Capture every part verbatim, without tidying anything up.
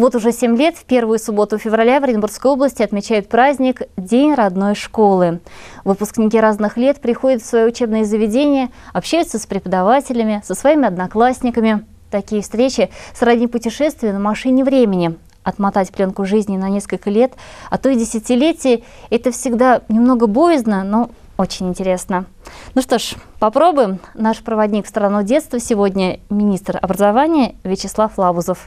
Вот уже семь лет в первую субботу февраля в Оренбургской области отмечают праздник День родной школы. Выпускники разных лет приходят в свои учебные заведения, общаются с преподавателями, со своими одноклассниками. Такие встречи сродни путешествию на машине времени. Отмотать пленку жизни на несколько лет, а то и десятилетий – это всегда немного боязно, но очень интересно. Ну что ж, попробуем. Наш проводник в страну детства сегодня – министр образования Вячеслав Лабузов.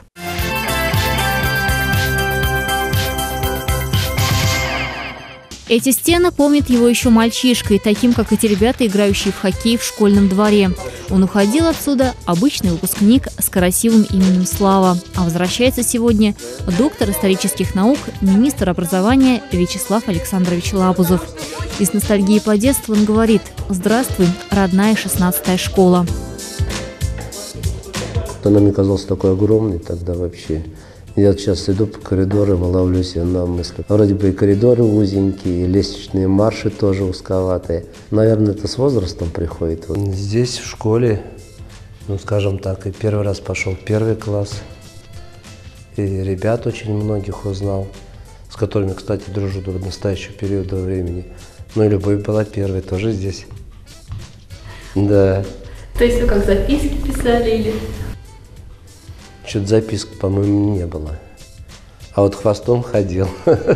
Эти стены помнят его еще мальчишкой, таким, как эти ребята, играющие в хоккей в школьном дворе. Он уходил отсюда обычный выпускник с красивым именем Слава. А возвращается сегодня доктор исторических наук, министр образования Вячеслав Александрович Лабузов. И с ностальгией по детству он говорит: «Здравствуй, родная шестнадцатая школа». Она мне казалась такой огромной тогда вообще. Я сейчас иду по коридорам и ловлю себя на мысли. Вроде бы и коридоры узенькие, и лестничные марши тоже узковатые. Наверное, это с возрастом приходит. Здесь, в школе, ну, скажем так, и первый раз пошел в первый класс. И ребят очень многих узнал, с которыми, кстати, дружу до настоящего периода времени. Ну и любовь была первой, тоже здесь. Да. То есть вы как записки писали или... Что-то записок, по-моему, не было. А вот хвостом ходил.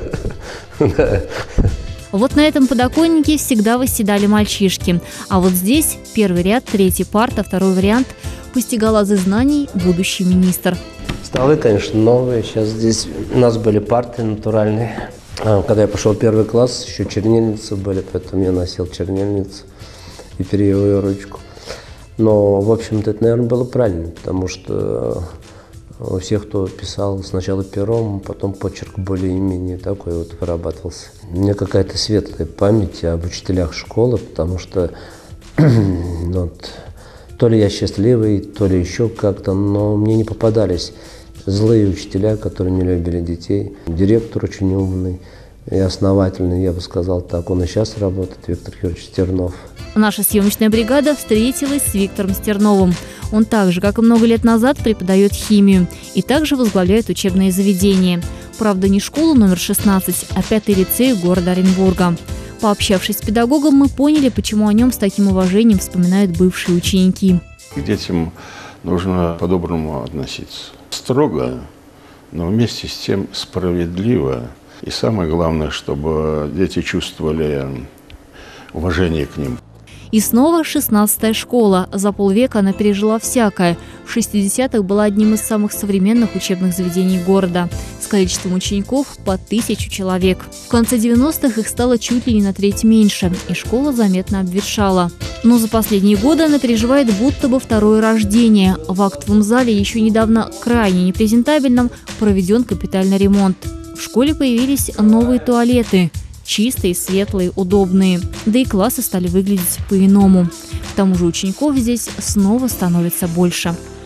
Вот на этом подоконнике всегда восседали мальчишки. А вот здесь первый ряд, третий парта, второй вариант постигал азы знаний будущий министр. Столы, конечно, новые. Сейчас здесь у нас были парты натуральные. А, когда я пошел в первый класс, еще чернильницы были, поэтому я носил чернильницу и перьевую ручку. Но, в общем-то, это, наверное, было правильно, потому что у всех, кто писал сначала пером, потом почерк более-менее такой вот вырабатывался. У меня какая-то светлая память об учителях школы, потому что вот, то ли я счастливый, то ли еще как-то, но мне не попадались злые учителя, которые не любили детей. Директор очень умный и основательный, я бы сказал так. Он и сейчас работает, Виктор Юрьевич Стернов. Наша съемочная бригада встретилась с Виктором Стерновым. Он так же, как и много лет назад, преподает химию и также возглавляет учебные заведения. Правда, не школу номер шестнадцать, а пятый лицей города Оренбурга. Пообщавшись с педагогом, мы поняли, почему о нем с таким уважением вспоминают бывшие ученики. К детям нужно по-доброму относиться. Строго, но вместе с тем справедливо. И самое главное, чтобы дети чувствовали уважение к ним. И снова шестнадцатая школа. За полвека она пережила всякое. В шестидесятых была одним из самых современных учебных заведений города, с количеством учеников по тысячу человек. В конце девяностых их стало чуть ли не на треть меньше, и школа заметно обветшала. Но за последние годы она переживает будто бы второе рождение. В актовом зале, еще недавно крайне непрезентабельном, проведен капитальный ремонт. В школе появились новые туалеты. Чистые, светлые, удобные. Да и классы стали выглядеть по-иному. К тому же учеников здесь снова становится больше.